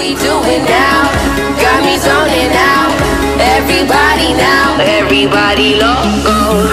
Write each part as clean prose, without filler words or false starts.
we doing now? Got me zoning out. Everybody now, everybody loco.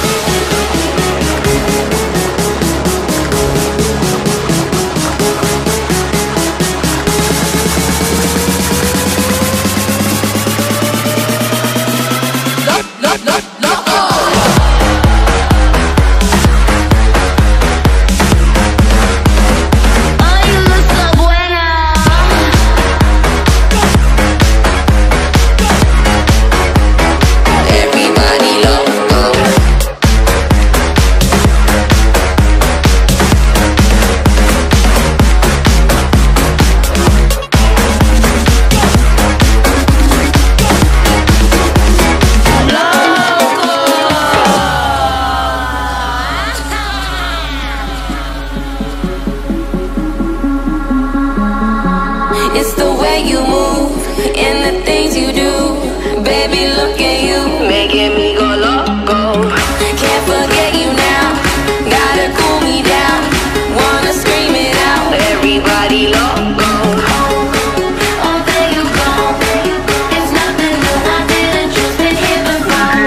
It's the way you move and the things you do. Baby, look at you, making me go loco. Can't forget you now, gotta cool me down. Wanna scream it out, everybody loco. Oh, there you go. It's nothing new, I didn't just been here before.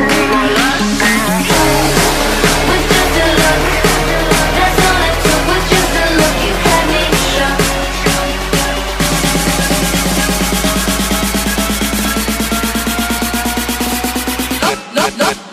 With just a look, that's all it took. With just a look, you had me shook. Not